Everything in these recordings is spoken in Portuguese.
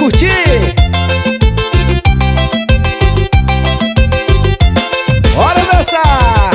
curtir. Bora dançar.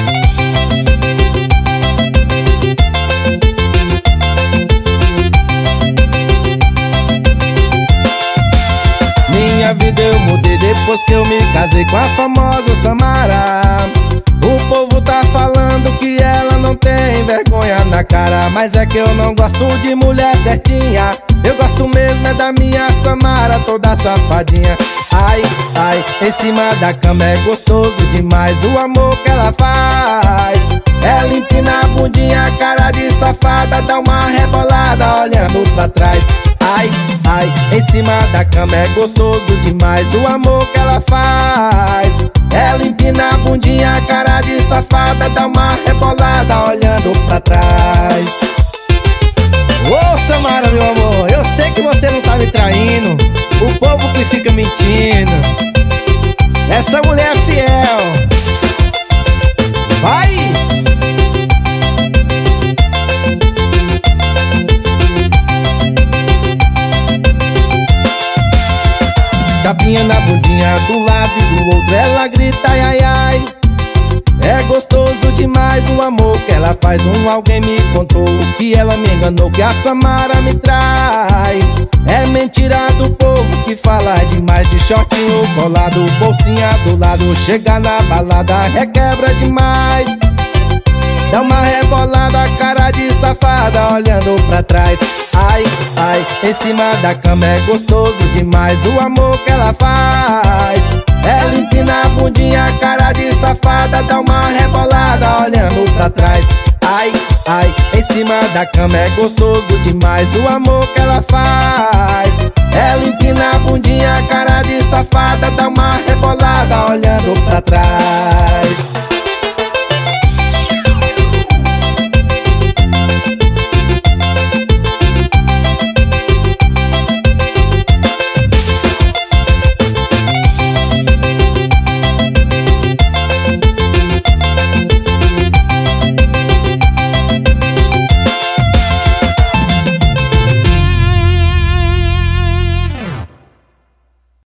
Minha vida eu mudei depois que eu me casei com a famosa Samara. O povo tá falando que ela não tem vergonha na cara, mas é que eu não gosto de mulher certinha. Eu gosto mesmo é da minha Samara, toda safadinha. Ai, ai, em cima da cama é gostoso demais o amor que ela faz. Ela empina a bundinha, cara de safada, dá uma rebolada olhando pra trás. Ai, ai, em cima da cama é gostoso demais o amor que ela faz. Ela empina a bundinha, cara de safada, dá uma rebolada olhando pra trás. Ô Samara, meu amor, eu sei que você não tá me traindo. O povo que fica mentindo. Essa mulher é fiel. Vai! Tapinha na bundinha do lado e do outro, ela grita ai ai ai. É gostoso demais o amor que ela faz. Alguém me contou que ela me enganou, que a Samara me trai. É mentira do povo que fala demais. De shortinho colado, bolsinha do lado, chega na balada, requebra demais. Dá uma rebolada, cara de safada, olhando pra trás. Ai, ai, em cima da cama é gostoso demais o amor que ela faz. Ela empina a bundinha, cara de safada, dá uma rebolada, olhando pra trás. Ai, ai, em cima da cama é gostoso demais o amor que ela faz. Ela empina a bundinha, cara de safada, dá uma rebolada, olhando pra trás.